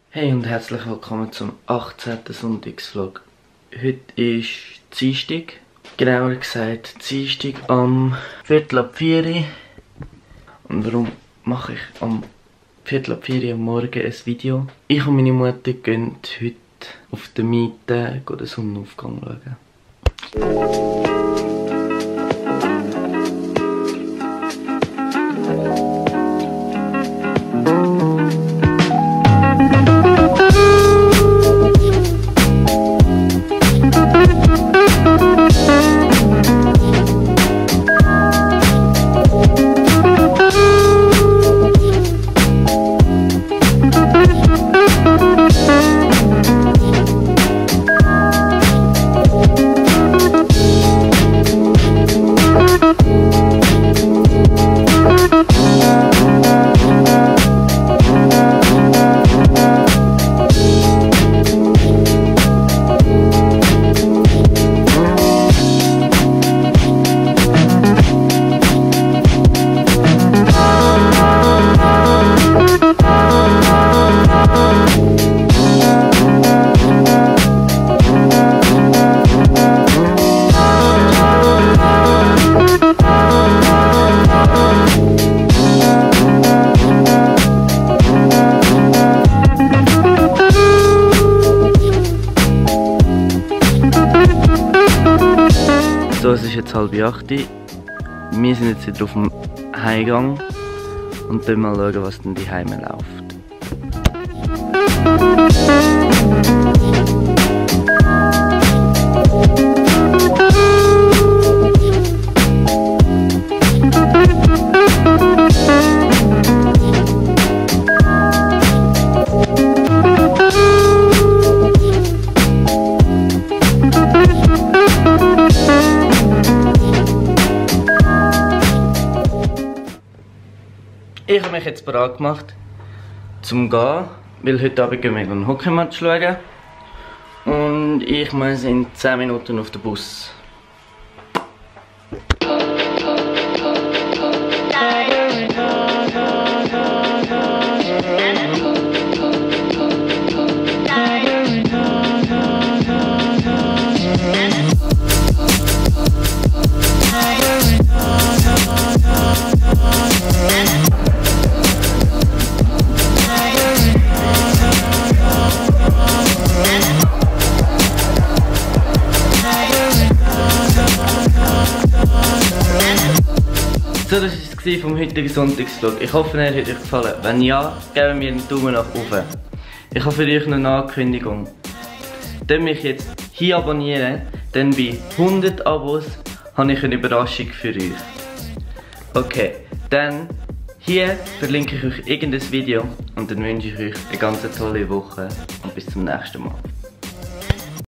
Hey und herzlich willkommen zum 18. Sonntagsvlog. Heute ist Dienstag, genauer gesagt Dienstag am 3:45. Und warum mache ich am 3:45 am Morgen ein Video? Ich und meine Mutter gehen heute auf der Miete den Sonnenaufgang schauen. So, es ist jetzt 7:30. Wir sind jetzt wieder auf dem Heimgang und dann mal schauen, was denn die Heime läuft. Ich habe mich jetzt bereit gemacht zum Gehen, weil heute Abend gehen wir einen Hockeymatch schauen. Und ich muss in 10 Minuten auf den Bus. So, das war es vom heutigen Sonntagsvlog. Ich hoffe, er hat euch gefallen. Wenn ja, gebt mir einen Daumen nach oben. Ich habe für euch noch eine Ankündigung. Wenn mich jetzt hier abonnieren, dann bei 100 Abos habe ich eine Überraschung für euch. Okay, dann hier verlinke ich euch irgendein Video und dann wünsche ich euch eine ganz tolle Woche und bis zum nächsten Mal.